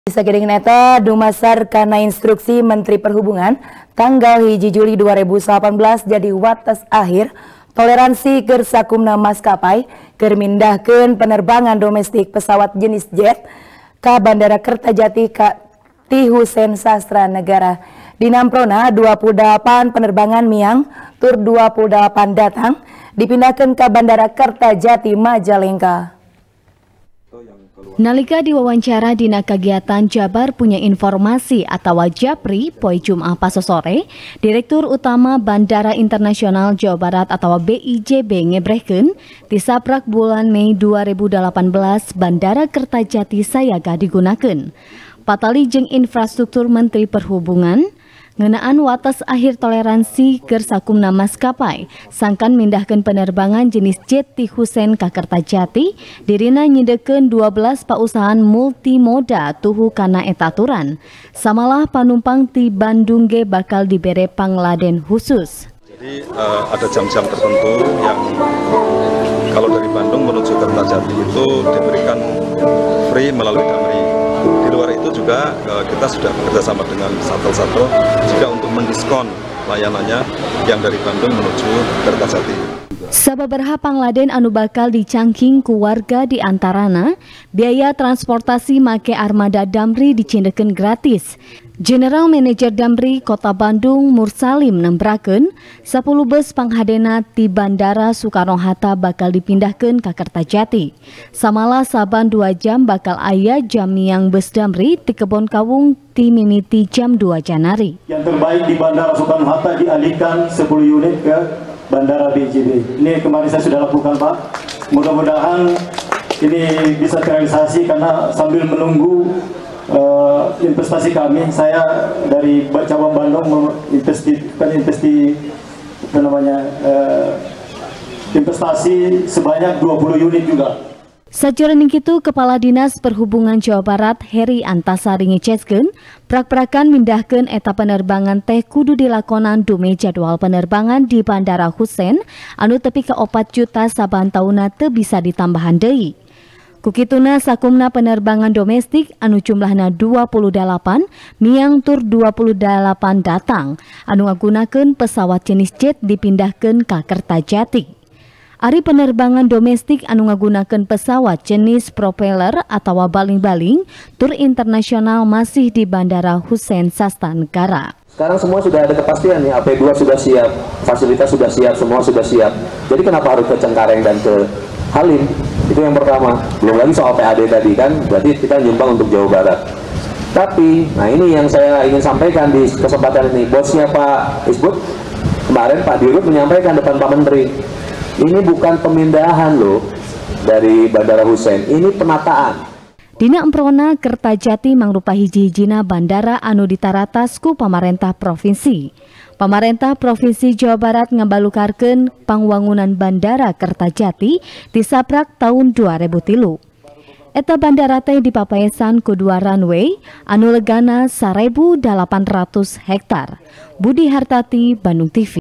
Sakedeng neta dumasar karena instruksi Menteri Perhubungan tanggal 1 Juli 2018 jadi watas akhir toleransi keur sakumna maskapai keur mindahkeun penerbangan domestik pesawat jenis jet ka Bandara Kertajati ka Ti Husein Sastra Negara. Dinamprona 28 penerbangan miang tur 28 datang dipindahkan ke Bandara Kertajati Majalengka. Nalika diwawancara dina kegiatan Jabar punya informasi atau Japri poe Jumat pas sore, Direktur Utama Bandara Internasional Jawa Barat atau BIJB ngebrehkeun tisaprak bulan Mei 2018 Bandara Kertajati sayaga digunakeun. Patali jeung infrastruktur Menteri Perhubungan ngeunaan watas akhir toleransi keur sakumna maskapai sangkan mindahkeun penerbangan jenis jet Ti Husein ka Kertajati dirina nyideukeun 12 pausahaan multimoda tuhu kana eta aturan. Samalah panumpang ti Bandung ge bakal dibere pangladen khusus. Jadi ada jam-jam tertentu yang kalau dari Bandung menuju Kertajati itu diberikan free melalui Damri. Di luar itu juga kita sudah bekerjasama dengan shuttle juga untuk mendiskon layanannya yang dari Bandung menuju Kertajati. Sababaraha pangladen anu bakal dicangking ku warga di antarana biaya transportasi make armada Damri dicindekeun gratis. General Manager Damri Kota Bandung Mursalim nembrakeun 10 bus panghadena ti Bandara Soekarno-Hatta bakal dipindahkeun ka Kertajati. Samalah saban 2 jam bakal aya jam yang bus Damri ti Kebon Kawung ti mimiti jam 2 Janari. Yang terbaik di Bandara Soekarno-Hatta dialihkan 10 unit ke Bandara BIJB. Ini kemarin saya sudah lakukan, Pak. Mudah-mudahan ini bisa terrealisasi karena sambil menunggu investasi kami, saya dari cabang Bandung investasi sebanyak 20 unit juga. Sajroning kitu Kepala Dinas Perhubungan Jawa Barat Heri Antasari ngeceskeun prak-prakan mindahkeun eta penerbangan teh kudu dilakonan dume jadwal penerbangan di Bandara Husein anu tepi ka 4 juta saban tauna teu bisa ditambahan deui. Kukituna sakumna penerbangan domestik anu jumlahna 28 miang tur 28 datang anu ngagunakeun pesawat jenis jet dipindahkeun ka Kertajati. Ari penerbangan domestik anu ngagunakeun pesawat jenis propeller atau baling-baling tur internasional masih di Bandara Husein Sastra Negara. Sekarang semua sudah ada kepastian ya, AP2 sudah siap, fasilitas sudah siap, semua sudah siap. Jadi kenapa harus ke Cengkareng dan ke Halim? Itu yang pertama. Belum lagi soal PAD tadi kan, berarti kita nyumbang untuk Jawa Barat. Tapi, nah ini yang saya ingin sampaikan di kesempatan ini. Bosnya Pak Isbut, kemarin Pak Dirut menyampaikan depan Pak Menteri, ini bukan pemindahan loh dari Bandara Husein, ini penataan. Dina emprona Kertajati mangrupa hiji-hijina bandara anu ditaratas ku pamarentah provinsi. Pamarentah Provinsi Jawa Barat ngabalukarkeun pangwangunan Bandara Kertajati disaprak tahun 2003. Eta bandara teh dipapaesan ku 2 runway anu legana 1.800 hektar. Budi Hartati, Bandung TV.